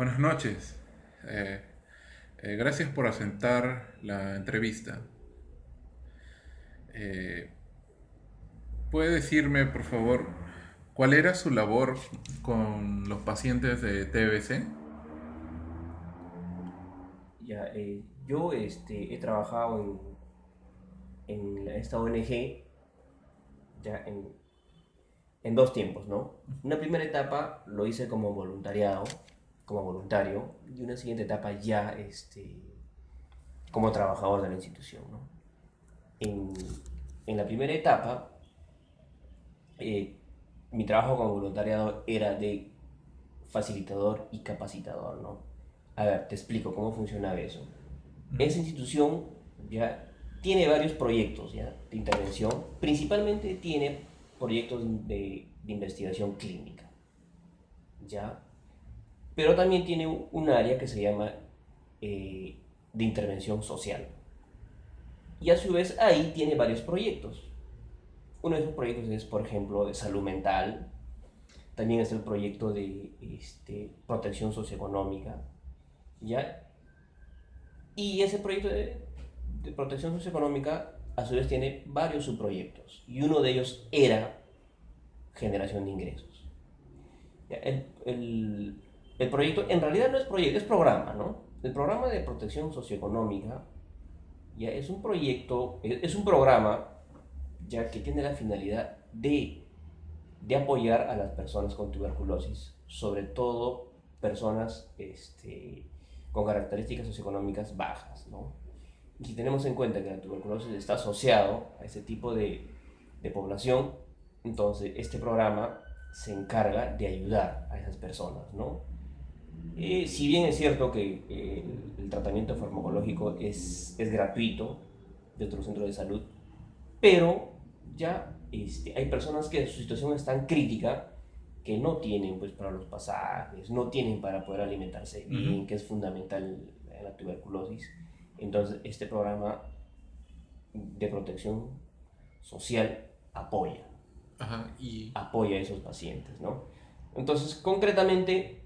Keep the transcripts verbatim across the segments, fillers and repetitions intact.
Buenas noches. Eh, eh, gracias por asentar la entrevista. Eh, ¿Puede decirme, por favor, cuál era su labor con los pacientes de T B C? Ya, eh, yo este, he trabajado en, en la- esta O N G ya en, en dos tiempos, ¿no? Una primera etapa lo hice como voluntariado, como voluntario, y una siguiente etapa ya este, como trabajador de la institución, ¿no? En, en la primera etapa, eh, mi trabajo como voluntariado era de facilitador y capacitador, ¿no? A ver, te explico cómo funcionaba eso. Ujú. Esa institución ya tiene varios proyectos ya, de intervención, principalmente tiene proyectos de, de investigación clínica, ¿ya? Pero también tiene un área que se llama eh, de intervención social. Y a su vez ahí tiene varios proyectos. Uno de esos proyectos es, por ejemplo, de salud mental, también es el proyecto de este, protección socioeconómica, ¿ya? Y ese proyecto de, de protección socioeconómica a su vez tiene varios subproyectos y uno de ellos era generación de ingresos. El, el, el proyecto en realidad no es proyecto, es programa, ¿no? El programa de protección socioeconómica ya es un proyecto, es un programa ya que tiene la finalidad de, de apoyar a las personas con tuberculosis, sobre todo personas este, con características socioeconómicas bajas, ¿no? Y si tenemos en cuenta que la tuberculosis está asociado a ese tipo de, de población, entonces este programa se encarga de ayudar a esas personas, ¿no? Eh, si bien es cierto que eh, el, el tratamiento farmacológico es, es gratuito dentro del centro de salud, pero ya este, hay personas que su situación es tan crítica que no tienen pues para los pasajes, no tienen para poder alimentarse Ujú. bien, que es fundamental en la tuberculosis. Entonces este programa de protección social apoya, Ajá, y... apoya a esos pacientes, ¿no? Entonces concretamente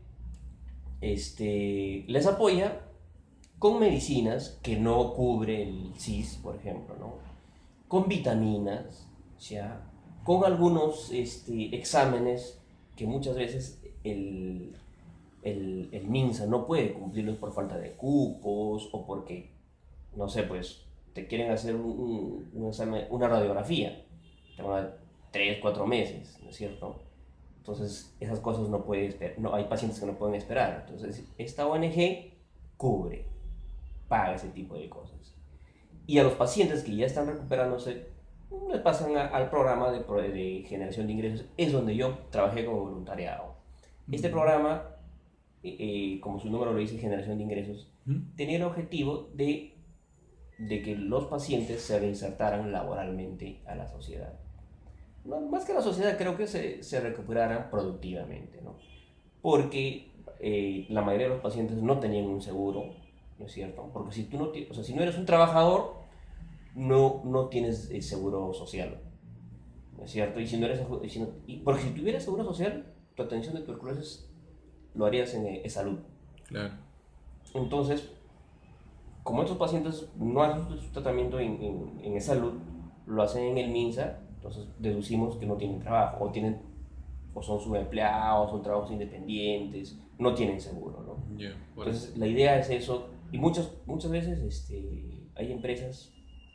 este, les apoya con medicinas que no cubre el S I S, por ejemplo, ¿no? Con vitaminas, ¿ya? Con algunos este, exámenes que muchas veces el, el, el MINSA no puede cumplirlos por falta de cupos o porque, no sé, pues te quieren hacer un, un examen, una radiografía, te van a dar tres, cuatro meses, ¿no es cierto? Entonces, esas cosas no pueden esperar, no, hay pacientes que no pueden esperar. Entonces, esta O N G cubre, paga ese tipo de cosas. Y a los pacientes que ya están recuperándose, les pasan a- al programa de, de generación de ingresos, es donde yo trabajé como voluntariado. Este mm, programa, eh, eh, como su nombre lo dice, generación de ingresos, ujú. tenía el objetivo de, de que los pacientes se reinsertaran laboralmente a la sociedad. No, más que a la sociedad, creo que se, se recuperaran productivamente, ¿no? Porque eh, la mayoría de los pacientes no tenían un seguro, ¿no es cierto? Porque si tú no, o sea, si no eres un trabajador, no, no tienes eh, seguro social, ¿no es cierto? Y si no eres, si no- y- porque si tuvieras seguro social, tu atención de tuberculosis lo harías en eh, salud. Claro. Entonces, como estos pacientes no hacen su tratamiento en, en, en salud, lo hacen en el MINSA, entonces deducimos que no tienen trabajo, o tienen o son subempleados, son trabajos independientes, no tienen seguro, ¿no? Ya, por eso. Entonces, la idea es eso, y muchas, muchas veces este, hay empresas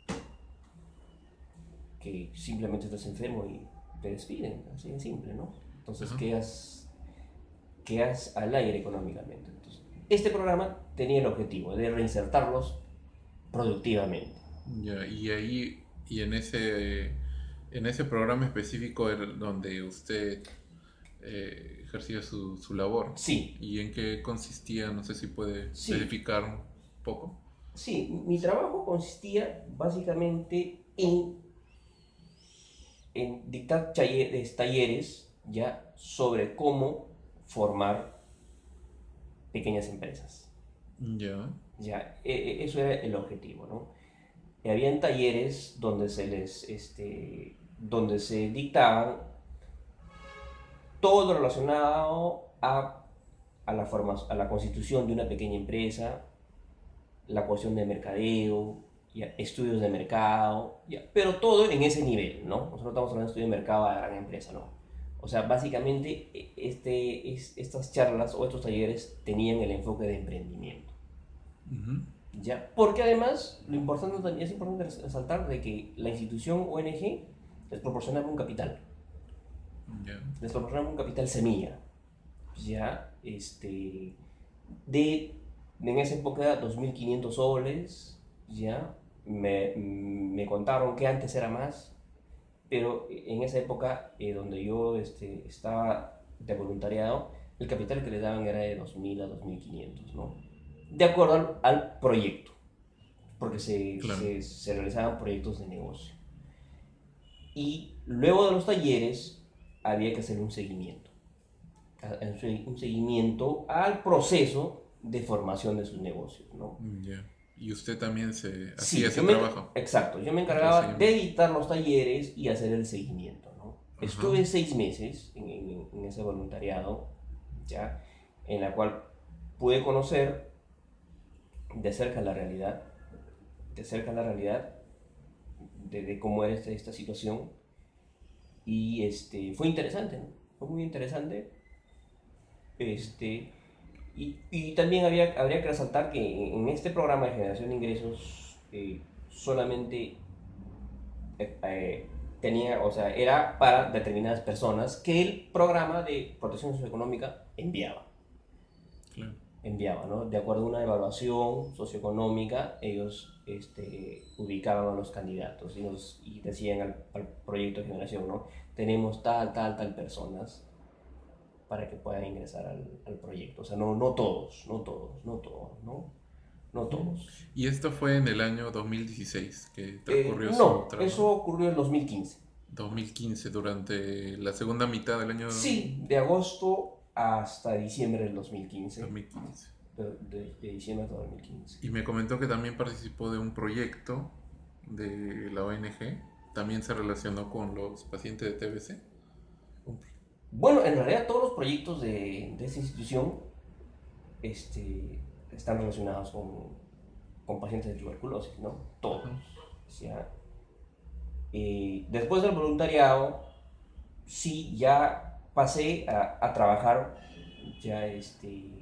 que simplemente estás enfermo y te despiden, así de simple, ¿no? Entonces, Ajá. quedas, quedas al aire económicamente. Entonces, este programa tenía el objetivo de reinsertarlos productivamente. Ya, y ahí, y en ese, en ese programa específico era donde usted eh, ejercía su, su labor. Sí, ¿Y en qué consistía? No sé si puede sí, especificar un poco. sí, mi trabajo consistía básicamente en en dictar talleres, talleres ya sobre cómo formar pequeñas empresas. Ya. Ya, e, e, eso era el objetivo, ¿no? Y habían talleres donde se les, este, donde se dictaban todo relacionado a a la, forma, a la constitución de una pequeña empresa, la cuestión de mercadeo, ya, estudios de mercado, ya, pero todo en ese nivel, ¿no? Nosotros estamos hablando de estudio de mercado a gran empresa, ¿no? O sea, básicamente este, es, estas charlas o estos talleres tenían el enfoque de emprendimiento. Uh-huh. ¿Ya? Porque además, lo importante también es importante resaltar de que la institución O N G les proporcionaba un capital. Yeah. Les proporcionaba un capital semilla. ¿Ya? Este, de, en esa época, dos mil quinientos soles, ¿ya? Me, me contaron que antes era más, pero en esa época, eh, donde yo este, estaba de voluntariado, el capital que les daban era de dos mil a dos mil quinientos, ¿no? De acuerdo al, al proyecto, porque se, Claro. se, se realizaban proyectos de negocio. Y luego de los talleres había que hacer un seguimiento, un seguimiento al proceso de formación de sus negocios, ¿no? Yeah. Y usted también se hacía Sí, ese me, trabajo. exacto, yo me encargaba de editar los talleres y hacer el seguimiento, ¿no? Ajá. Estuve seis meses en, en, en ese voluntariado, ¿ya? En la cual pude conocer de cerca la realidad, de cerca la realidad de, de cómo era esta, esta situación, y este, fue interesante, ¿no? Fue muy interesante. Este, y, y también había, habría que resaltar que en este programa de generación de ingresos eh, solamente eh, eh, tenía, o sea, era para determinadas personas que el programa de protección socioeconómica enviaba. Claro. Enviaba, ¿no? De acuerdo a una evaluación socioeconómica, ellos este, ubicaban a los candidatos y, nos, y decían al, al proyecto de generación, ¿no? Tenemos tal, tal, tal personas para que puedan ingresar al, al proyecto. O sea, no, no todos, no todos, no todos, ¿no? No todos. Y esto fue en el año dos mil dieciséis que transcurrió eh, su No, trabajo. eso ocurrió en dos mil quince. dos mil quince, durante la segunda mitad del año. Sí, de agosto hasta diciembre del dos mil quince. dos mil quince. De, de, de diciembre hasta dos mil quince. Y me comentó que también participó de un proyecto de la O N G. También se relacionó con los pacientes de T B C. Bueno, en realidad todos los proyectos de, de esta institución este, están relacionados con, con pacientes de tuberculosis, ¿no? Todos. O sea, eh, después del voluntariado, sí, ya pasé a, a trabajar, ya este,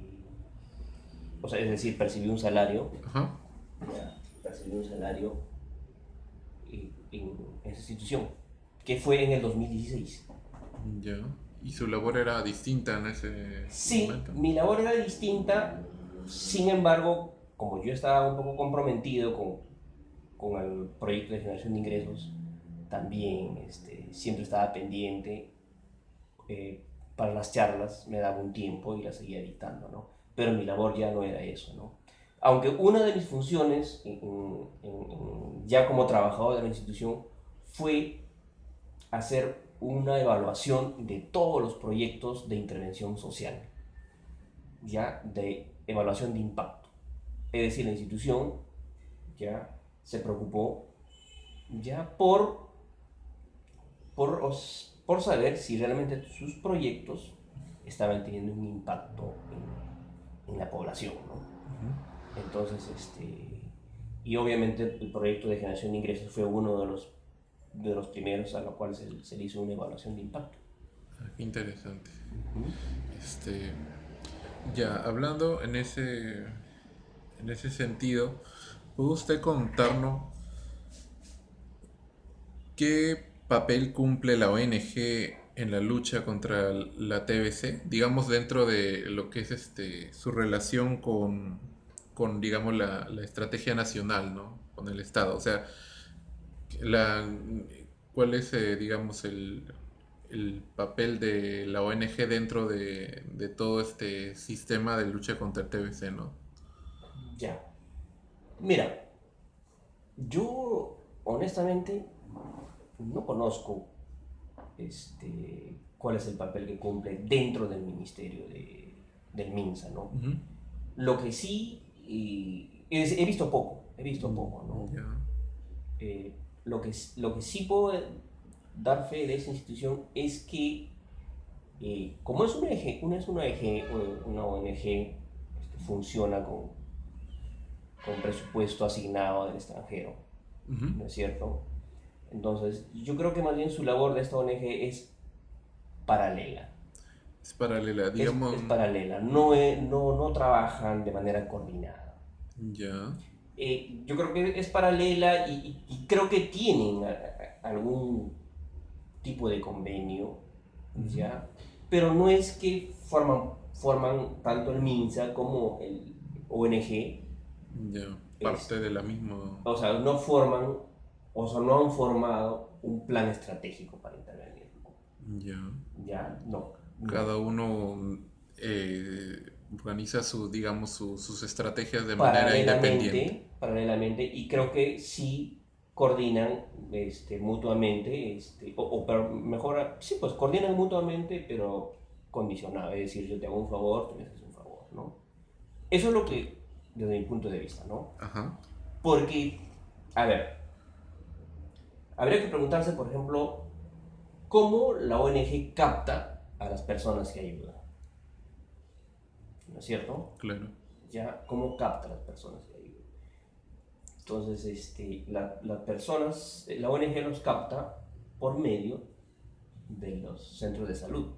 o sea, es decir, percibí un salario, Ajá. ya, percibí un salario en, en esa institución, que fue en el dos mil dieciséis. Ya. ¿Y su labor era distinta en ese Sí, momento? mi labor era distinta, sin embargo, como yo estaba un poco comprometido con, con el proyecto de generación de ingresos, también este, siempre estaba pendiente. Eh, para las charlas me daba un tiempo y las seguía editando, ¿no? Pero mi labor ya no era eso, ¿no? Aunque una de mis funciones, en, en, en, ya como trabajador de la institución, fue hacer una evaluación de todos los proyectos de intervención social, ya de evaluación de impacto. Es decir, la institución ya se preocupó ya por, por, por saber si realmente sus proyectos estaban teniendo un impacto en, en la población, ¿no? Uh-huh. Entonces, este, y obviamente el proyecto de generación de ingresos fue uno de los de los primeros a los cuales se, se le hizo una evaluación de impacto. Ah, qué interesante. Uh-huh. Este, ya, hablando en ese, en ese sentido, ¿puede usted contarnos qué papel cumple la O N G en la lucha contra la T B C? Digamos, dentro de lo que es este su relación con, con digamos, la, la estrategia nacional, ¿no? Con el Estado. O sea, La, ¿cuál es, eh, digamos, el, el papel de la O N G dentro de, de todo este sistema de lucha contra el T B C, ¿no? Ya. Mira, yo honestamente no conozco este, cuál es el papel que cumple dentro del ministerio de, del MINSA, ¿no? Uh-huh. Lo que sí, y, es, he visto poco, he visto poco, ¿no? Yeah. Eh, Lo que, lo que sí puedo dar fe de esa institución es que Eh, como es una O N G, una, es una O N G, una O N G este, funciona con, con presupuesto asignado del extranjero, Ujú. ¿no es cierto? Entonces, yo creo que más bien su labor de esta O N G es paralela. Es paralela, Es, digamos, es paralela, no, es- no, no trabajan de manera coordinada. ya. Eh, yo creo que es paralela y, y- y creo que tienen a- a- algún tipo de convenio, Ujú. ¿ya? Pero no es que forman, forman tanto el MINSA como el O N G, Ya, es, parte de la misma. o sea, no forman, o sea, no han formado un plan estratégico para intervenir, Ya. ¿ya? No, no. Cada uno eh, organiza su, digamos, su- sus estrategias de manera independiente. Paralelamente, paralelamente, y creo que sí coordinan este, mutuamente, este, o, o pero mejor, sí, pues coordinan mutuamente, pero condicionado, es decir, yo te hago un favor, tú me haces un favor, ¿no? Eso es lo que, desde mi punto de vista, ¿no? Ajá, Porque, a ver, habría que preguntarse, por ejemplo, cómo la O N G capta a las personas que ayudan, ¿no es cierto? claro. Ya, cómo capta a las personas que ayudan. Entonces, este, la- las personas, la O N G los capta por medio de los centros de salud.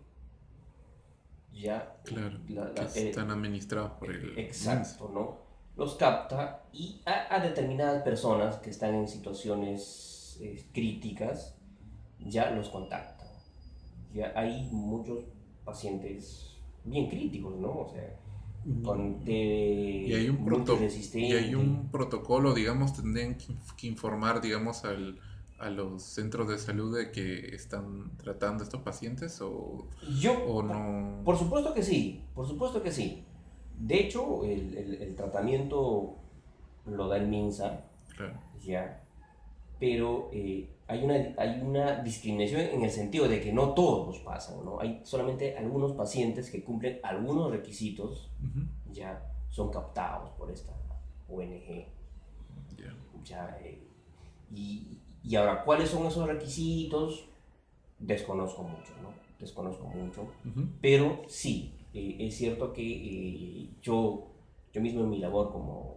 Ya, Claro, la- que la- están eh, administrados por el MINSA. exacto, ¿no? Los capta y a, a determinadas personas que están en situaciones eh, críticas, ya los contacta. Ya hay muchos pacientes bien críticos, ¿no? O sea, con Y hay T un proto- y hay multiresistente. un protocolo, digamos, tendrían que, inf- que informar, digamos, al, a los centros de salud de que están tratando a estos pacientes o, Yo, o po- no. por supuesto que sí, por supuesto que sí. De hecho, el, el- el tratamiento lo da el MINSA, Claro. ya, pero eh, hay una, hay una discriminación en el sentido de que no todos pasan, ¿no? Hay solamente algunos pacientes que cumplen algunos requisitos, Ujú. ya, son captados por esta O N G, Ya. ya. eh, y, y ahora, ¿cuáles son esos requisitos? Desconozco mucho, ¿no? Desconozco mucho, Ujú. pero sí, eh, es cierto que eh, yo, yo mismo en mi labor como,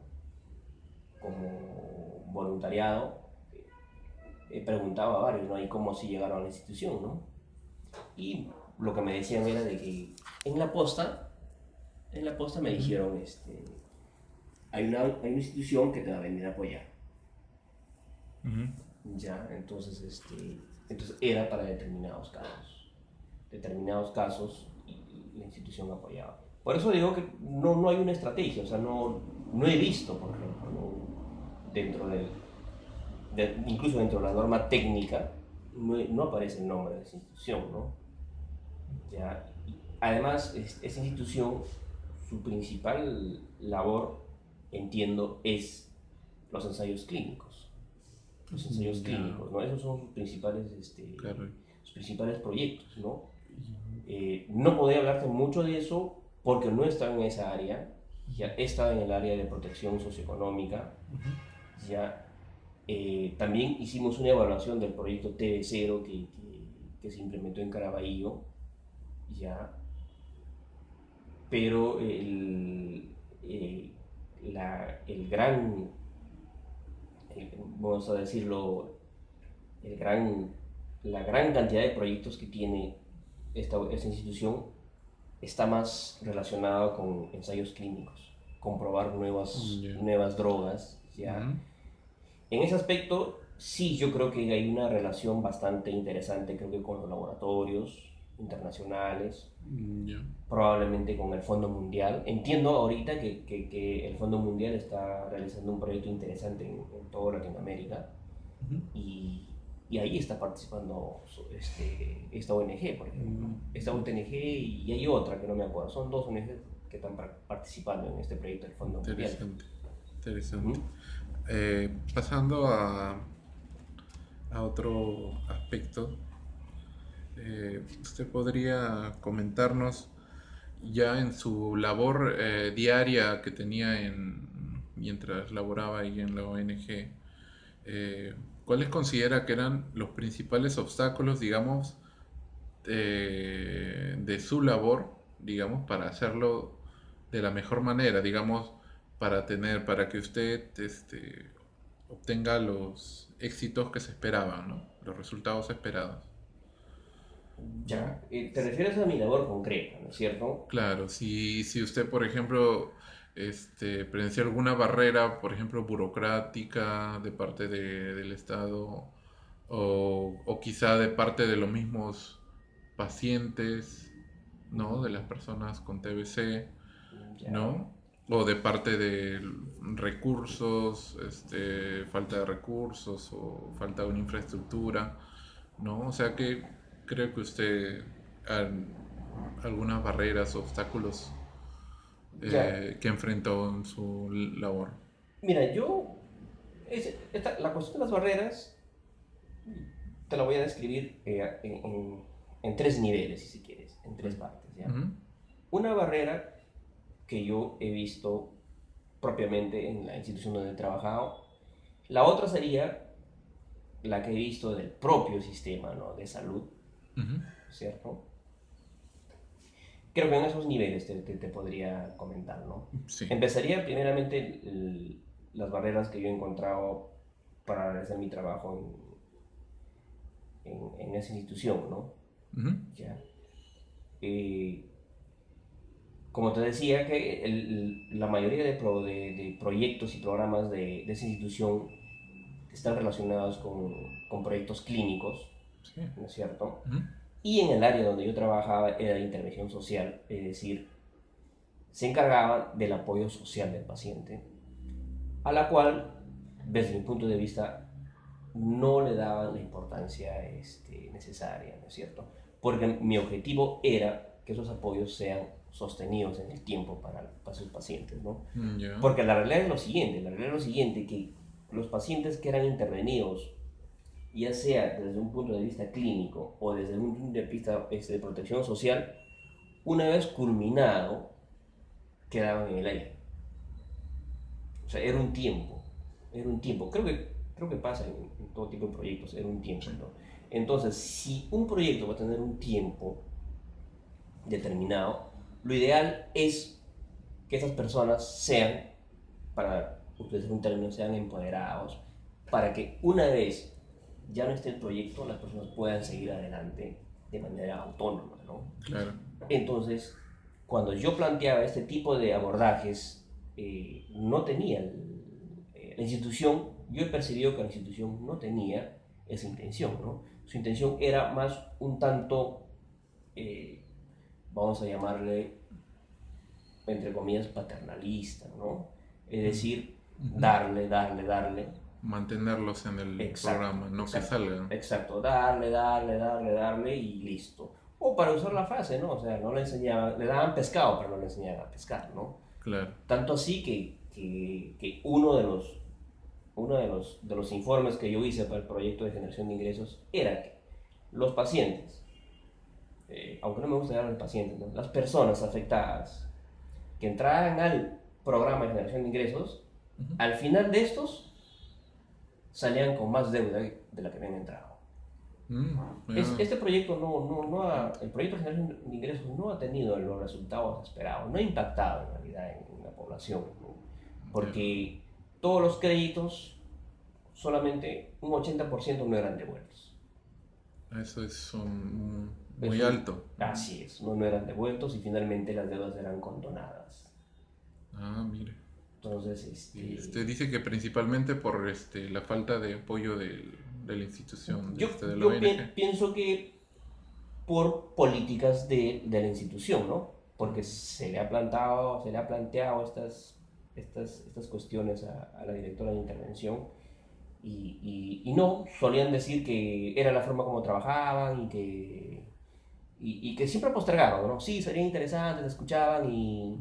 como voluntariado eh, he preguntado a varios, ¿no? ¿Y cómo así llegaron a la institución, ¿no? Y lo que me decían era de que en la posta, en la posta me Ujú. dijeron, este, hay una, hay una institución que te va a venir a apoyar. Ujú. Ya, entonces, este, entonces era para determinados casos. Determinados casos y la institución apoyaba. Por eso digo que no, no hay una estrategia, o sea, no, no he visto, por ejemplo, ¿no? dentro del, de- incluso dentro de la norma técnica, no, no aparece el nombre de esa institución, ¿no? Ya, y además, es- esa institución, su principal labor, entiendo, es los ensayos clínicos. Los ensayos Ya, clínicos, ¿no? Esos son sus principales, este, claro. sus principales proyectos, ¿no? Eh, no podría hablarte mucho de eso porque no estaba en esa área, ya estaba en el área de protección socioeconómica, Ujú. ya eh, también hicimos una evaluación del proyecto T V cero que, que, que se implementó en Caraballo, ya, pero el, eh, la, el gran, el- vamos a decirlo, el gran, la gran cantidad de proyectos que tiene esta, esta institución está más relacionado con ensayos clínicos, comprobar nuevas, Ya. nuevas drogas, ¿ya? Ujú. En ese aspecto, sí, yo creo que hay una relación bastante interesante, creo que con los laboratorios internacionales, Ya. probablemente con el Fondo Mundial. Entiendo ahorita que, que, que el Fondo Mundial está realizando un proyecto interesante en, en toda Latinoamérica Ujú. y, y ahí está participando este, esta O N G, por ejemplo. Mm. Esta O N G y hay otra que no me acuerdo. Son dos O N Gs que están par- participando en este proyecto del Fondo Mundial. Interesante, interesante. ¿Mm? Eh, pasando a, a otro aspecto, eh, ¿usted podría comentarnos ya en su labor eh, diaria que tenía en, mientras laboraba ahí en la O N G, eh, cuáles considera que eran los principales obstáculos, digamos, eh, de su labor, digamos, para hacerlo de la mejor manera, digamos, para tener, para que usted este, obtenga los éxitos que se esperaban, ¿no? Los resultados esperados, ¿no? Ya, eh, te refieres a mi labor concreta, ¿no es cierto? Claro, si, si usted, por ejemplo, este, presencia alguna barrera, por ejemplo, burocrática de parte de- del Estado o, o quizá de parte de los mismos pacientes, ¿no? De las personas con T B C, Ya, ¿no? O de parte de recursos, este, falta de recursos o falta de una infraestructura, ¿no? O sea que creo que usted al- algunas barreras, obstáculos ya. eh, que enfrentó en su labor. Mira, yo, es- esta- la cuestión de las barreras te la voy a describir eh, en, en- en tres niveles, si quieres, en tres partes, ¿ya? Ujú, Una barrera que yo he visto propiamente en la institución donde he trabajado. La otra sería la que he visto del propio sistema, ¿no? De salud, ujú, ¿cierto? Creo que en esos niveles te, te- te podría comentar, ¿no? sí. Empezaría primeramente el- las barreras que yo he encontrado para realizar mi trabajo en, en- en esa institución, ¿no? Ujú, ¿Ya? Eh, Como te decía, que el- la mayoría de, pro- de- de proyectos y programas de, de esa institución están relacionados con, con proyectos clínicos, sí. ¿no es cierto? Ujú, Y en el área donde yo trabajaba era de intervención social, es decir, se encargaban del apoyo social del paciente, a la cual, desde mi punto de vista, no le daban la importancia este, necesaria, ¿no es cierto? Porque mi objetivo era que esos apoyos sean sostenidos en el tiempo para, para sus pacientes, ¿no? mm, ya. Porque la realidad es lo siguiente, la realidad es lo siguiente, que los pacientes que eran intervenidos, ya sea desde un punto de vista clínico o desde un punto de vista este, de protección social, una vez culminado, quedaban en el aire. O sea, era un tiempo, era un tiempo. Creo que, creo que pasa en, en todo tipo de proyectos, era un tiempo, Sí. ¿no? Entonces, si un proyecto va a tener un tiempo determinado, lo ideal es que esas personas sean, para utilizar un término, sean empoderados, para que una vez ya no esté el proyecto, las personas puedan seguir adelante de manera autónoma, ¿no? Claro. Entonces, cuando yo planteaba este tipo de abordajes, eh, no tenía el- eh, la institución, yo he percibido que la institución no tenía esa intención, ¿no? Su intención era más un tanto, eh, vamos a llamarle, entre comillas, paternalista, ¿no? Es Mm, decir, ujú. darle, darle, darle. Mantenerlos en el Exacto, programa, no que exacto, salgan. exacto. Darle, darle, darle, darle y listo. O para usar la frase, ¿no? O sea, no le enseñaban, le daban pescado, pero no le enseñaban a pescar, ¿no? Claro. Tanto así que, que, que uno de los, uno de los, de los informes que yo hice para el proyecto de generación de ingresos era que los pacientes, eh, aunque no me gusta llamar al paciente, ¿no? Las personas afectadas que entraran al programa de generación de ingresos, Ujú. al final de estos salían con más deuda de la que habían entrado. Mm, Es, ya. este proyecto no, no, no ha, el proyecto de generación de ingresos no ha tenido los resultados esperados, no ha impactado en realidad en, la población, ¿no? Ya. Porque todos los créditos, solamente un ochenta por ciento no eran devueltos. Eso es un- Es muy un, alto. así es, no, no eran devueltos y finalmente las deudas eran condonadas. Ah, mire. Entonces, Y usted este, dice que principalmente por este, la falta de apoyo del- de la institución, de, yo, este, de la yo pi- O N G. pienso que por políticas de, de la institución, ¿no? Porque se le ha plantado, se le ha planteado estas, estas, estas cuestiones a, a la directora de intervención y, y, y no, solían decir que era la forma como trabajaban y que, y, y que siempre postergaban, ¿no? Sí, sería interesante, se escuchaban y,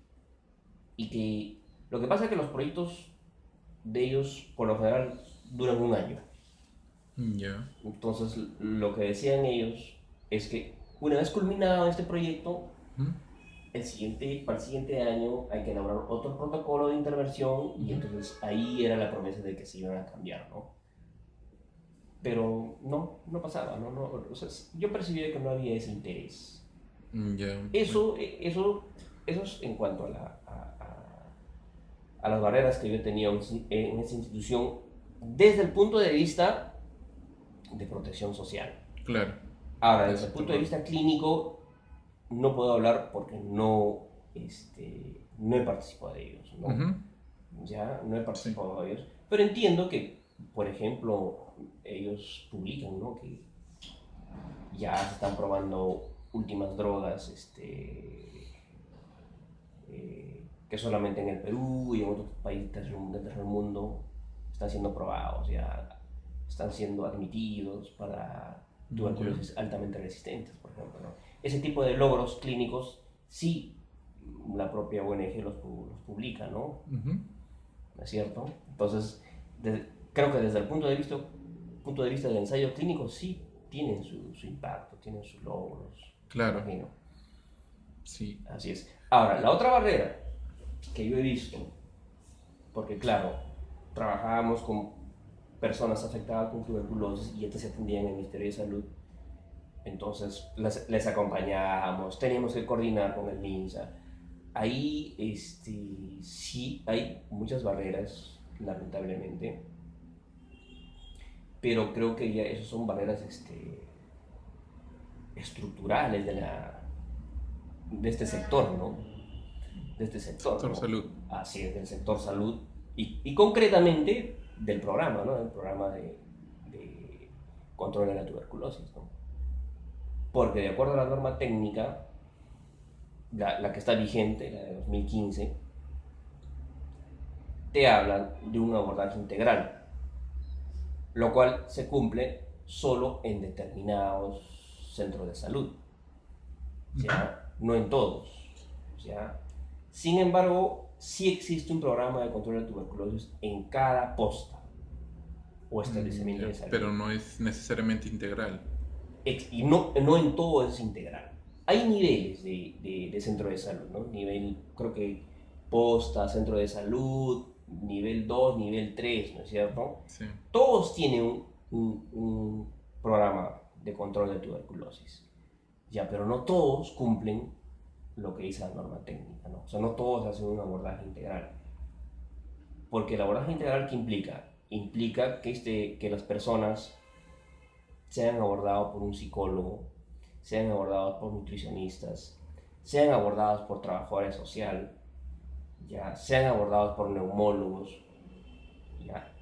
y que lo que pasa es que los proyectos de ellos, por lo general, duran un año. Ya. Entonces, lo que decían ellos es que una vez culminado este proyecto, Ujú, el siguiente, para el siguiente año hay que elaborar otro protocolo de intervención y ujú. entonces ahí era la promesa de que se iban a cambiar, ¿no? pero no, no pasaba, ¿no? No, o sea, yo percibía que no había ese interés. Mm, ya. Eso, eh, eso, eso es en cuanto a, la, a, a- a las barreras que yo tenía en en esa institución desde el punto de vista de protección social. Claro. Ahora, De desde el ese punto de terror. vista clínico, no puedo hablar porque no, este, no he participado de ellos, ¿no? Ujú. Ya no he Sí. participado de ellos, pero entiendo que, por ejemplo, ellos publican, ¿no? Que ya se están probando últimas drogas, este, eh, que solamente en el Perú y en otros países del tercer mundo están siendo probados, ya están siendo admitidos para Mm, ya. tuberculosis altamente resistentes, por ejemplo, ¿no? Ese tipo de logros clínicos sí la propia O N G los, los publica, ¿no? Ujú. ¿No es cierto? Entonces, de, creo que desde el punto de vista, punto de vista del ensayo clínico sí tienen su, su impacto, tienen sus logros, me Claro. imagino. Sí. Así es. Ahora, la otra barrera que yo he visto, porque claro, trabajábamos con personas afectadas con tuberculosis y estas se atendían en el Ministerio de Salud, entonces les, les acompañábamos, teníamos que coordinar con el MINSA. Ahí este, sí hay muchas barreras, lamentablemente, pero creo que ya esas son barreras este, estructurales de, la, de este sector, ¿no? De este sector, Sector ¿no? salud. Así es, del sector salud y, y concretamente del programa, ¿no? Del programa de, de control de la tuberculosis, ¿no? Porque de acuerdo a la norma técnica, la, la que está vigente, la de dos mil quince, te hablan de un abordaje integral, lo cual se cumple solo en determinados centros de salud, ¿ya? No en todos, ¿ya? Sin embargo, sí existe un programa de control de tuberculosis en cada posta o Mm, establecimiento ya. de salud. Pero no es necesariamente integral. Y no, no en todo es integral. Hay niveles de, de, de centro de salud, ¿no? Nivel, creo que posta, centro de salud, nivel dos, nivel tres, ¿no es cierto? Sí. Todos tienen un, un, un programa de control de tuberculosis, ya, pero no todos cumplen lo que dice la norma técnica, ¿no? O sea, no todos hacen un abordaje integral. Porque el abordaje integral, ¿qué implica? Implica que, este, que las personas sean abordadas por un psicólogo, sean abordadas por nutricionistas, sean abordadas por trabajadores sociales, ya, sean abordados por neumólogos, ya.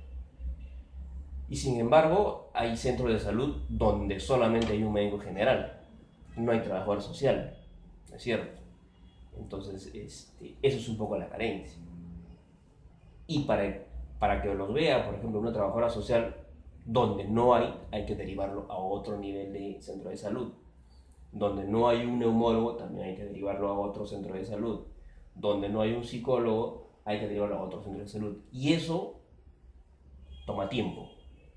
Y sin embargo, hay centros de salud donde solamente hay un médico general, no hay trabajador social, ¿no es cierto? Entonces, este, eso es un poco la carencia. Y para, para que los vea, por ejemplo, una trabajadora social donde no hay, hay que derivarlo a otro nivel de centro de salud. Donde no hay un neumólogo, también hay que derivarlo a otro centro de salud. Donde no hay un psicólogo, hay que derivarlo a otro centro de salud. Y eso toma tiempo.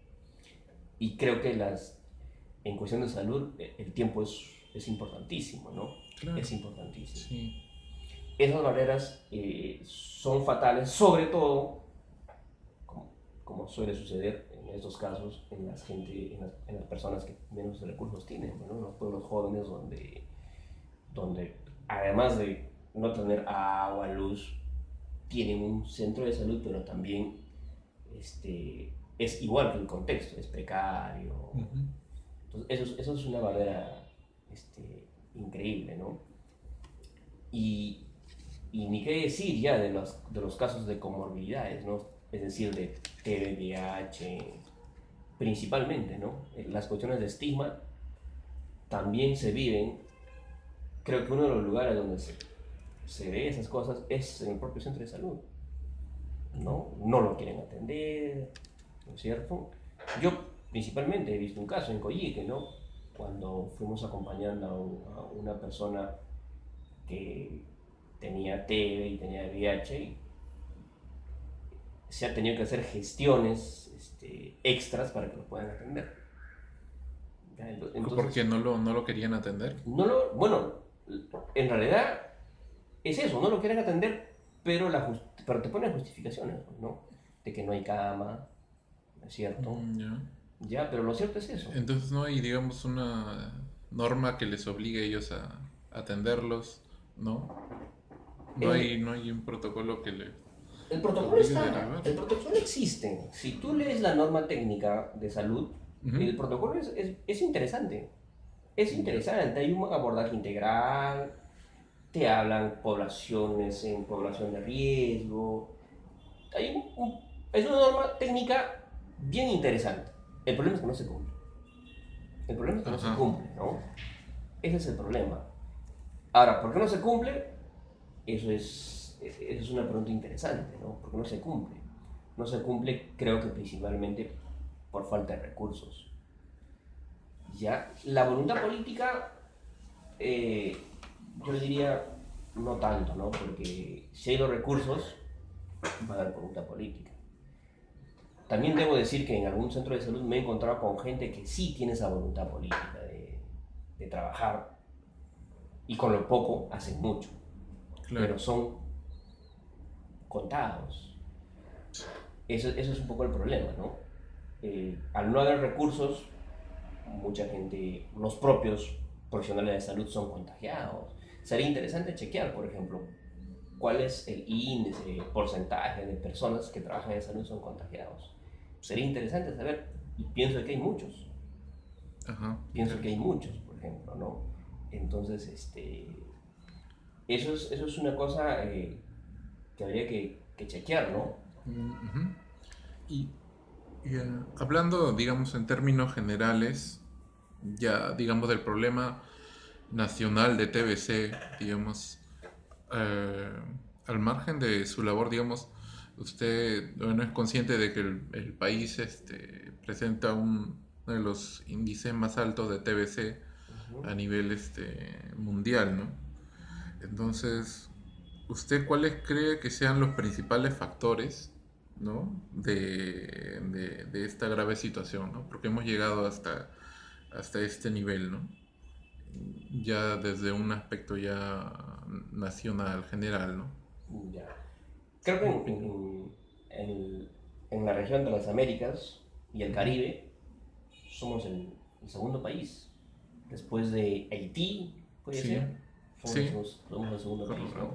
Y creo que las, en cuestión de salud, el tiempo es, es importantísimo, ¿no? Claro. Es importantísimo. Sí. Esas barreras eh, son fatales, sobre todo, como, como suele suceder en estos casos, en, las gente, en, las, en las personas que menos recursos tienen, ¿no? En los pueblos jóvenes donde, donde además de no tener agua, luz, tienen un centro de salud, pero también este, es igual que el contexto, es precario. Ujú. Entonces, eso, es- eso es una barrera este, increíble, ¿no? Y, y ni qué decir ya de los, de los casos de comorbilidades, ¿no? Es decir, de T D A H, principalmente, ¿no? Las cuestiones de estigma también se viven. Creo que uno de los lugares donde se, se ve esas cosas es en el propio centro de salud, ¿no? No lo quieren atender, ¿no es cierto? Yo principalmente he visto un caso en Coyique, ¿no? Cuando fuimos acompañando a, un- a una persona que tenía T B y tenía V I H y se ha tenido que hacer gestiones este, extras para que lo puedan atender. ¿Ya? Entonces, ¿Por qué no lo, no lo querían atender? no lo, bueno, en realidad es eso, no lo quieren atender, pero, la just, pero te ponen justificaciones, ¿no? De que no hay cama, ¿no es cierto? Mm, ya. Ya, pero lo cierto es eso. Entonces no hay, digamos, una norma que les obligue a ellos a atenderlos, ¿no? No hay, El, no hay un protocolo que les el protocolo obligue a está, derivar. el protocolo existe. Si tú lees la norma técnica de salud, Ujú. el protocolo es, es, es interesante. Es Ya. interesante, hay un abordaje integral, te hablan poblaciones en población de riesgo. Hay un- un- es una norma técnica bien interesante. El problema es que no se cumple. El problema es que no se Ajá. cumple, ¿no? Ese es el problema. Ahora, ¿por qué no se cumple? Eso es, eso es una pregunta interesante, ¿no? ¿Por qué no se cumple? No se cumple, creo que principalmente por falta de recursos. ¿Ya? La voluntad política, eh, yo diría, no tanto, ¿no? Porque si hay los recursos, va a haber voluntad política. También debo decir que en algún centro de salud me he encontrado con gente que sí tiene esa voluntad política de, de trabajar y con lo poco hacen mucho, Claro. pero son contados. Eso, eso es un poco el problema, ¿no? Eh, al no haber recursos, mucha gente, los propios profesionales de salud son contagiados. Sería interesante chequear, por ejemplo, cuál es el índice, el porcentaje de personas que trabajan en salud son contagiados. Sería interesante saber, y pienso que hay muchos, Ajá. pienso que hay Interesante. muchos, por ejemplo, ¿no? Entonces, este, eso es, eso es una cosa eh, que habría que, que chequear, ¿no? Mm, ujú. Y, y, eh, hablando, digamos, en términos generales, ya, digamos, del problema nacional de T B C, digamos, eh, al margen de su labor, digamos, usted, bueno, es consciente de que el, el país este, presenta un- uno de los índices más altos de T B C Ujú. a nivel este, mundial, ¿no? Entonces, ¿usted cuáles cree que sean los principales factores, ¿no? de, de- de esta grave situación, ¿no? Porque hemos llegado hasta, hasta este nivel, ¿no? Ya desde un aspecto ya nacional, general, ¿no? Ya. Creo que ¿Qué en, opina? en- en- en la región de las Américas y el Ujú. Caribe somos el, el segundo país. Después de Haití, puede Sí, ser, somos el, sí, segundo- somos el segundo país, ¿no? correcto.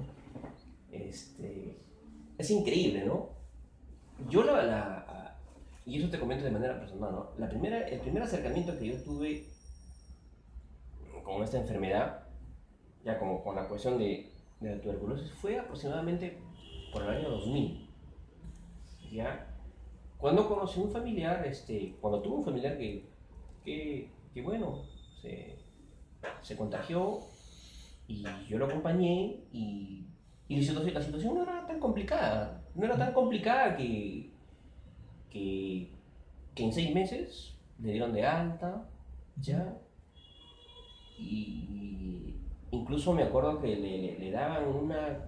Este, es increíble, ¿no? Yo la, la- y eso te comento de manera personal, ¿no? La primera, el primer acercamiento que yo tuve con esta enfermedad, ya como con la cuestión de, de la tuberculosis, fue aproximadamente por el año dos mil, ¿ya? Cuando conocí un familiar, este, cuando tuve un familiar que, que, que bueno, se, se contagió y yo lo acompañé y, y la, situación, la situación no era tan complicada, no era tan complicada que, que, que en seis meses le dieron de alta, Ujú. ya, y incluso me acuerdo que le, le, le daban una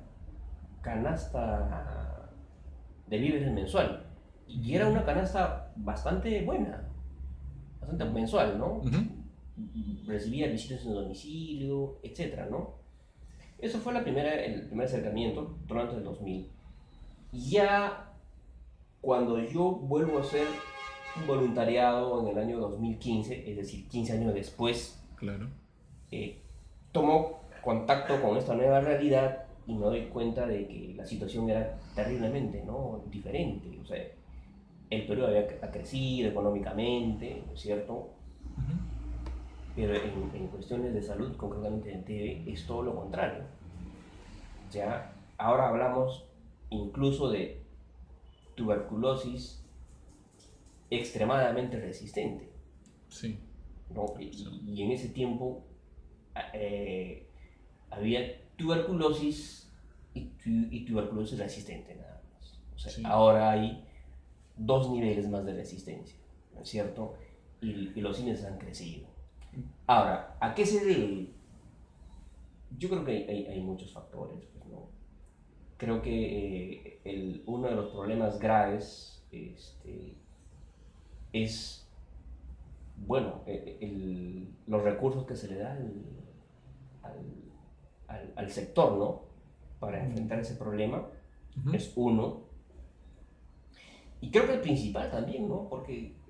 canasta de víveres mensual, y era Ya. una canasta bastante buena, bastante mensual, ¿no? Ujú. Recibía visitas en domicilio, etcétera, ¿no? Eso fue la primera, el primer acercamiento durante el dos mil. Ya cuando yo vuelvo a hacer un voluntariado en el año dos mil quince, es decir, quince años después, Claro. eh, tomo contacto con esta nueva realidad y me doy cuenta de que la situación era terriblemente, ¿no? Diferente. O sea, el Perú había ha crecido económicamente, ¿no es cierto? Ujú. Pero en, en cuestiones de salud, concretamente en T V, es todo lo contrario. Ya ahora hablamos incluso de tuberculosis extremadamente resistente, Sí. ¿no? Sí. Y, y en ese tiempo eh, había tuberculosis y, tu- y tuberculosis resistente nada más. O sea, Sí. ahora hay dos niveles más de resistencia, ¿no es cierto? Y, y los índices han crecido. Ahora, ¿a qué se debe? Yo creo que hay, hay- hay muchos factores, pues, ¿no? Creo que eh, el- uno de los problemas graves este, es, bueno, eh, el- los recursos que se le da al, al- al- al sector, ¿no? Para Mm. enfrentar ese problema, Ujú. es uno. Y creo que el principal también, ¿no? Porque eh,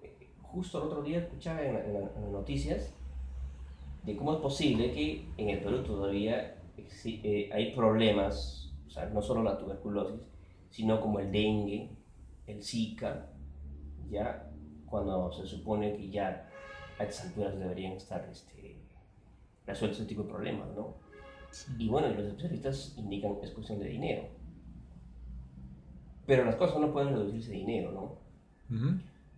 justo el otro día escuchaba en, la- en la- en las noticias de cómo es posible que en el Perú todavía exi- eh, hay problemas, o sea, no solo la tuberculosis, sino como el dengue, el Zika, ya cuando se supone que ya a estas alturas deberían estar este, resueltos ese tipo de problemas, ¿no? Sí. Y bueno, los especialistas indican que es cuestión de dinero, pero las cosas no pueden reducirse a dinero, ¿no? Ujú.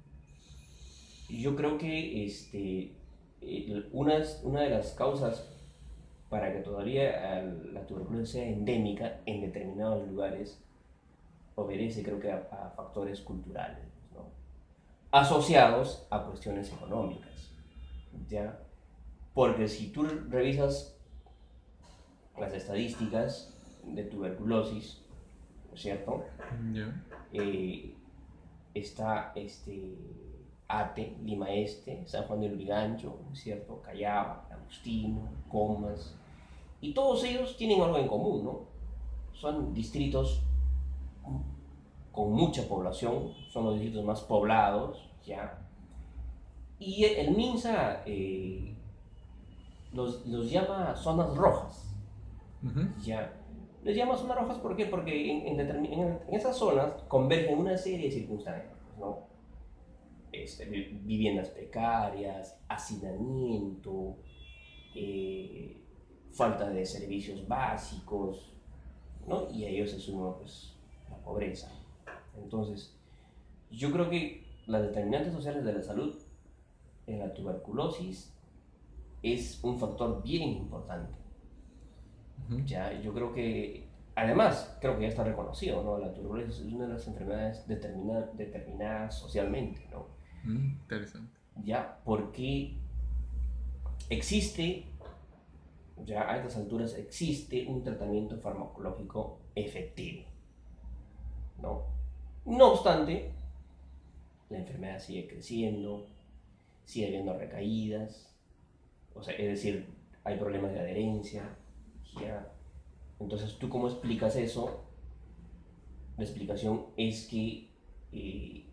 Yo creo que este, eh, una, una de las causas para que todavía el- la tuberculosis sea endémica en determinados lugares obedece, creo que, a, a factores culturales, ¿no? Asociados a cuestiones económicas, ¿ya? Porque si tú revisas las estadísticas de tuberculosis, ¿no es cierto? Ya. Eh, está este, Ate, Lima Este, San Juan de Lurigancho, ¿no es cierto? Callao, Agustino, Comas, y todos ellos tienen algo en común, ¿no? Son distritos con mucha población, son los distritos más poblados, ¿ya? Y el, el MINSA eh, los, los llama zonas rojas, Ujú. ¿ya? Les llama zonas rojas ¿por qué? Porque en, en, determin- en- en esas zonas convergen una serie de circunstancias, ¿no? Este, vi- viviendas precarias, hacinamiento, eh, falta de servicios básicos, ¿no? Y a ellos se suma pues, la pobreza. Entonces, yo creo que las determinantes sociales de la salud en la tuberculosis es un factor bien importante. Ujú. Ya, yo creo que, además, creo que ya está reconocido, ¿no? La tuberculosis es una de las enfermedades determina- determinadas socialmente, ¿no? Mm, interesante. Ya, porque existe, ya a estas alturas existe un tratamiento farmacológico efectivo, ¿no? No obstante, la enfermedad sigue creciendo, sigue habiendo recaídas, o sea, es decir, hay problemas de adherencia, ¿ya? Entonces, ¿tú cómo explicas eso? La explicación es que eh,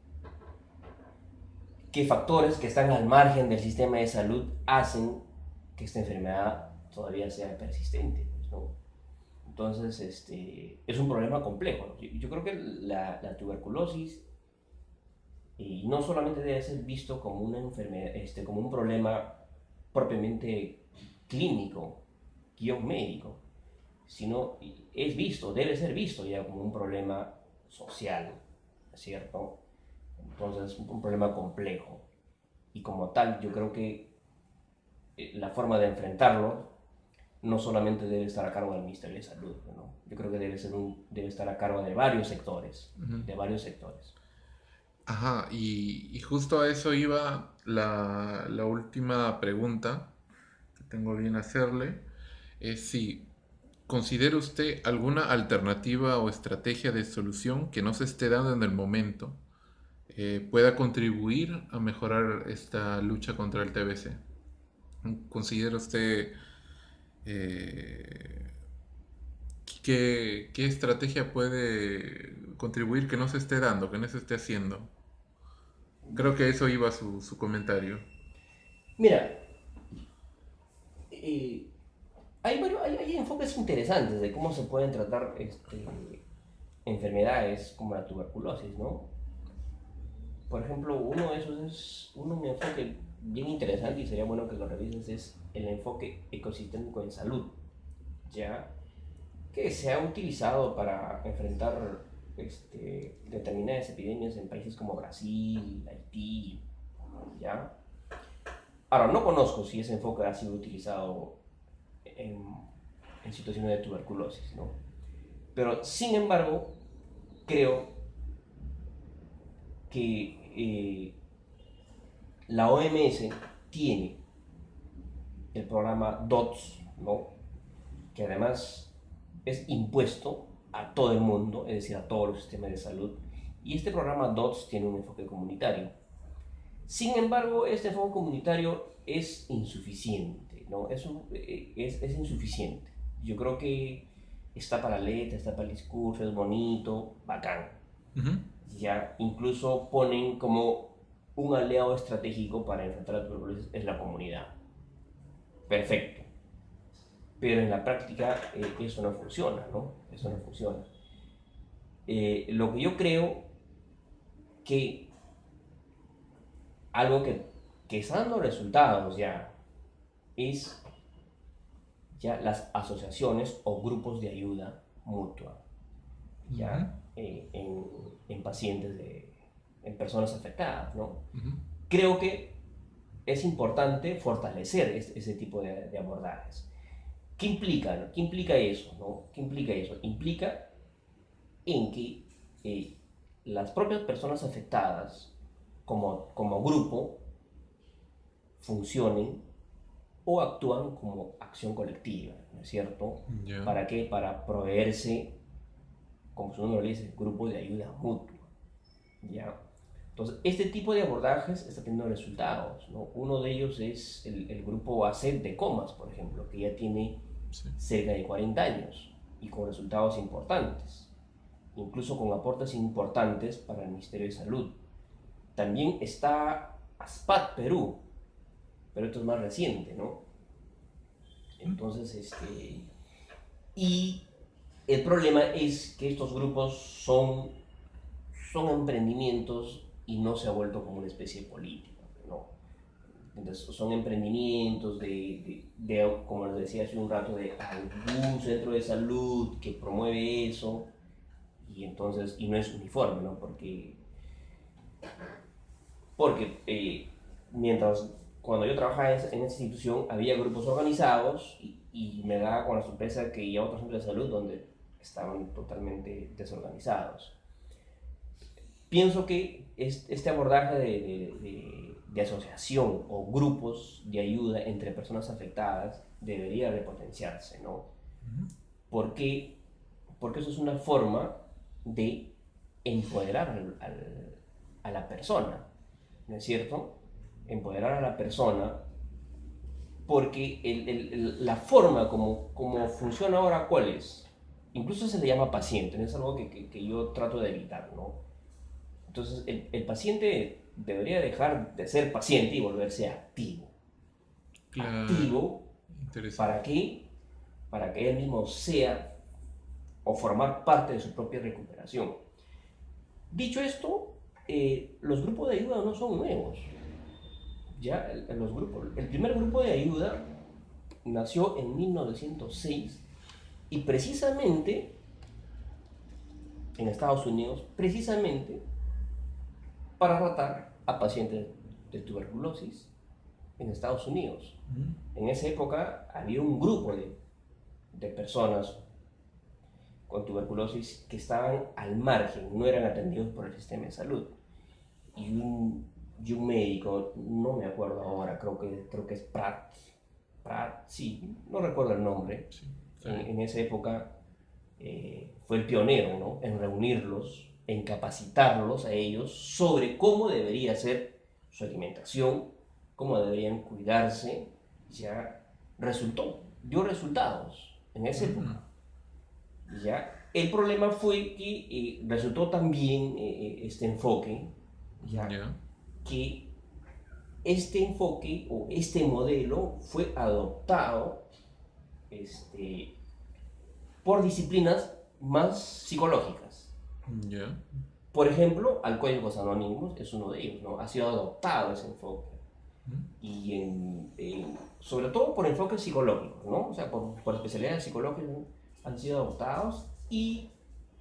qué factores que están al margen del sistema de salud hacen que esta enfermedad todavía sea persistente, pues, ¿no? Entonces, este, es un problema complejo, ¿no? Yo, yo creo que la, la tuberculosis y no solamente debe ser visto como una enfermedad, este, como un problema propiamente clínico, guión médico, sino es visto, debe ser visto ya como un problema social, ¿cierto? Entonces, un problema complejo. Y como tal, yo creo que eh, la forma de enfrentarlo no solamente debe estar a cargo del Ministerio de Salud, ¿no? Yo creo que debe, ser un, debe estar a cargo de varios sectores, Ujú. de varios sectores. Ajá, y, y justo a eso iba la, la última pregunta que tengo bien hacerle, es si considera usted alguna alternativa o estrategia de solución que no se esté dando en el momento eh, pueda contribuir a mejorar esta lucha contra el T B C. ¿Considera usted eh, qué, qué estrategia puede contribuir que no se esté dando, que no se esté haciendo? Creo que eso iba su, su comentario. Mira, eh, hay, varios- hay, hay enfoques interesantes de cómo se pueden tratar este, enfermedades como la tuberculosis, ¿no? Por ejemplo, uno de esos es un enfoque bien interesante y sería bueno que lo revises, es el enfoque ecosistémico en salud, ¿ya? Que se ha utilizado para enfrentar este, determinadas epidemias en países como Brasil, Haití, ¿ya? Ahora, no conozco si ese enfoque ha sido utilizado en, en situaciones de tuberculosis, ¿no? Pero, sin embargo, creo que eh, la O M S tiene el programa D O T S, ¿no? Que además es impuesto a todo el mundo, es decir, a todos los sistemas de salud. Y este programa D O T S tiene un enfoque comunitario. Sin embargo, este enfoque comunitario es insuficiente, ¿no? Es, un- eh, es, es insuficiente. Yo creo que está para la letra, está para el discurso, es bonito, bacán. Ujú. Ya incluso ponen como un aliado estratégico para enfrentar la tuberculosis es la comunidad. Perfecto. Pero en la práctica eh, eso no funciona, ¿no? Eso no funciona. Eh, lo que yo creo que algo que, que está dando resultados ya es ya las asociaciones o grupos de ayuda mutua ya Ujú, eh, en, en pacientes, de, en personas afectadas, ¿no? ujú. Creo que es importante fortalecer ese, ese tipo de, de abordajes. ¿Qué implica, no? ¿Qué implica eso? ¿No? ¿Qué implica eso? Implica en que eh, las propias personas afectadas como, como grupo funcionen o actúan como acción colectiva, ¿no es cierto? Ya. ¿Para qué? Para proveerse, como su nombre lo dice, grupo de ayuda mutua, ¿ya? Entonces, este tipo de abordajes está teniendo resultados, ¿no? Uno de ellos es el, el grupo A C E de Comas, por ejemplo, que ya tiene Sí. cerca de cuarenta años y con resultados importantes, incluso con aportes importantes para el Ministerio de Salud. También está ASPAT Perú, pero esto es más reciente, ¿no? Ujú. Entonces, este, y el problema es que estos grupos son, son emprendimientos y no se ha vuelto como una especie de política, ¿no? Entonces, son emprendimientos de, de, de, como les decía hace un rato, de algún centro de salud que promueve eso, y entonces, y no es uniforme, ¿no? Porque, porque eh, mientras, cuando yo trabajaba en, en esa institución, había grupos organizados y, y me daba con la sorpresa que había otros centros de salud donde estaban totalmente desorganizados. Pienso que este abordaje de, de, de, de asociación o grupos de ayuda entre personas afectadas debería repotenciarse, ¿no? Ujú. Porque, porque eso es una forma de empoderar al, al, a la persona, ¿no es cierto? Empoderar a la persona porque el, el, la forma como, como funciona ahora, ¿cuál es? Incluso se le llama paciente, ¿no? Es algo que, que, que yo trato de evitar, ¿no? Entonces, el, el paciente debería dejar de ser paciente y volverse activo. Claro. Activo, ¿para Interesante. qué? Para que él mismo sea o formar parte de su propia recuperación. Dicho esto, eh, los grupos de ayuda no son nuevos. Ya, el, los grupos, el primer grupo de ayuda nació en mil novecientos seis y precisamente en Estados Unidos, precisamente para tratar a pacientes de tuberculosis en Estados Unidos. Ujú. En esa época había un grupo de, de personas con tuberculosis que estaban al margen, no eran atendidos por el sistema de salud. Y un, y un médico, no me acuerdo ahora, creo que, creo que es Pratt, Pratt, sí, no recuerdo el nombre, Sí, está en, bien. en esa época eh, fue el pionero, ¿no? En reunirlos, en capacitarlos a ellos sobre cómo debería ser su alimentación, cómo deberían cuidarse, ya resultó, dio resultados en esa Mm, época. ¿Ya? El problema fue que eh, resultó también eh, este enfoque, ¿ya? ya. Que este enfoque o este modelo fue adoptado este, por disciplinas más psicológicas. Ya. Por ejemplo, Alcohólicos Anónimos es uno de ellos, ¿no? Ha sido adoptado ese enfoque. Mm, Y en, en, sobre todo por enfoques psicológicos, ¿no? O sea, por, por especialidades psicológicas han sido adoptados y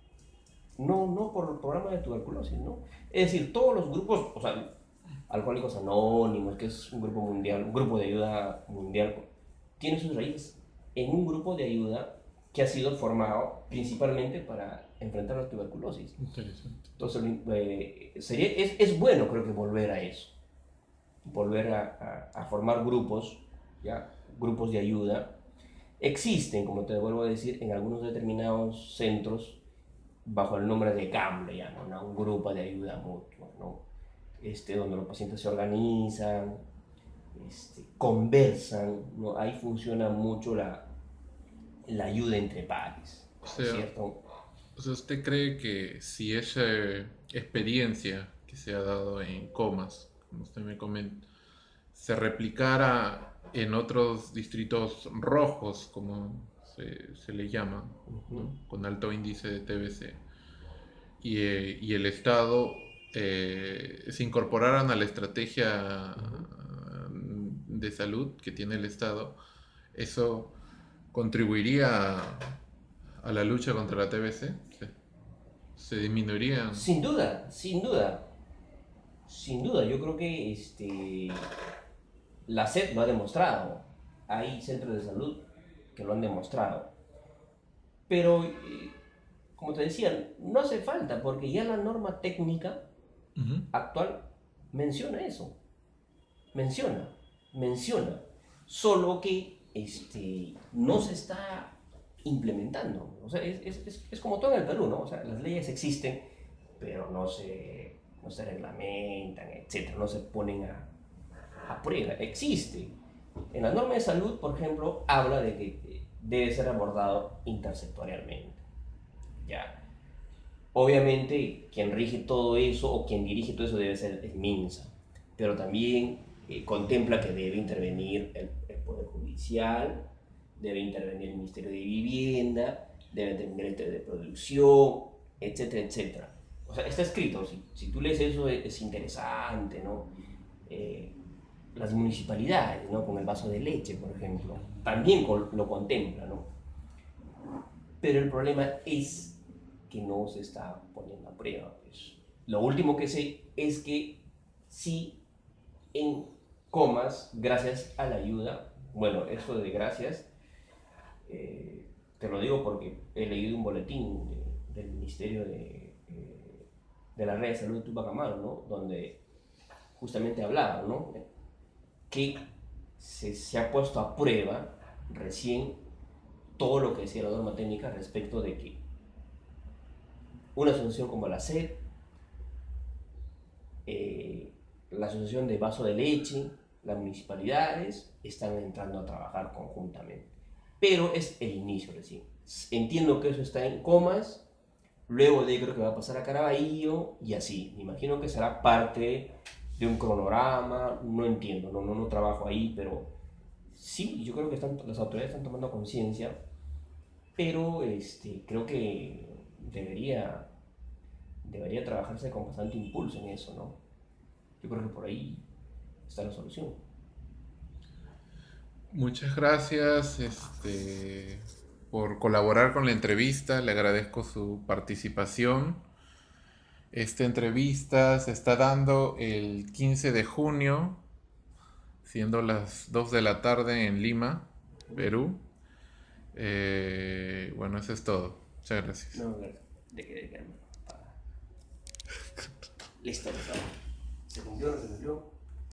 no, no por el programa de tuberculosis, ¿no? Es decir, todos los grupos, o sea, Alcohólicos Anónimos, que es un grupo mundial, un grupo de ayuda mundial, tiene sus raíces en un grupo de ayuda que ha sido formado principalmente para enfrentar la tuberculosis. interesante. Entonces, eh, sería, es, es bueno creo que volver a eso, volver a, a, a formar grupos, ¿ya? Grupos de ayuda. Existen, como te vuelvo a decir, en algunos determinados centros bajo el nombre de GAMLE, ya, ¿no? Un grupo de ayuda mutua, ¿no? Este, donde los pacientes se organizan, este, conversan, ¿no? Ahí funciona mucho la, la ayuda entre pares, O ¿no es sea, cierto? o sea, ¿usted cree que si esa experiencia que se ha dado en comas como usted me comenta, se replicara en otros distritos rojos, como se, se le llama, Ujú, ¿no? Con alto índice de T B C, y, eh, y el Estado eh, se incorporaran a la estrategia ujú. de salud que tiene el Estado, eso contribuiría a, a la lucha contra la T B C. Se, se disminuiría. Sin duda, sin duda, sin duda. Yo creo que este, la S E D lo ha demostrado. Hay centros de salud que lo han demostrado. Pero, eh, como te decía, no hace falta porque ya la norma técnica Ujú. actual menciona eso. Menciona, menciona. Solo que este, no se está implementando. O sea, es, es, es, es como todo en el Perú, ¿no? O sea, las leyes existen, pero no se, no se reglamentan, etcétera, no se ponen a, a prueba. Existe. En la norma de salud, por ejemplo, habla de que debe ser abordado intersectorialmente. ¿Ya? Obviamente, quien rige todo eso o quien dirige todo eso debe ser el MINSA, pero también eh, contempla que debe intervenir el, el Poder Judicial, debe intervenir el Ministerio de Vivienda, debe intervenir el de Producción, etcétera, etcétera. O sea, está escrito, si, si tú lees eso es, es interesante, ¿no? Eh, las municipalidades, ¿no? Con el vaso de leche, por ejemplo, también lo contempla, ¿no? Pero el problema es que no se está poniendo a prueba. Pues. Lo último que sé es que sí, en comas, gracias a la ayuda, bueno, eso de gracias, eh, te lo digo porque he leído un boletín de, del Ministerio de, eh, de la Red de Salud de Tupac Amaru, ¿no? Donde justamente hablaba, ¿no? Que se, se ha puesto a prueba recién todo lo que decía la norma técnica respecto de que una asociación como la S E D, eh, la asociación de vaso de leche, las municipalidades están entrando a trabajar conjuntamente. Pero es el inicio recién. Entiendo que eso está en comas, luego de creo que va a pasar a Caraballo y así. Me imagino que será parte de un cronograma, no entiendo, no, no, no trabajo ahí, pero sí, yo creo que están, las autoridades están tomando conciencia, pero este, creo que debería debería trabajarse con bastante impulso en eso, ¿no? Yo creo que por ahí está la solución. Muchas gracias este, por colaborar con la entrevista. Le agradezco su participación. Esta entrevista se está dando el quince de junio, siendo las dos de la tarde en Lima, Perú. Eh, bueno, eso es todo. Muchas gracias. No, de que, de que, hermano. Listo, listo. Se cumplió, no se cumplió.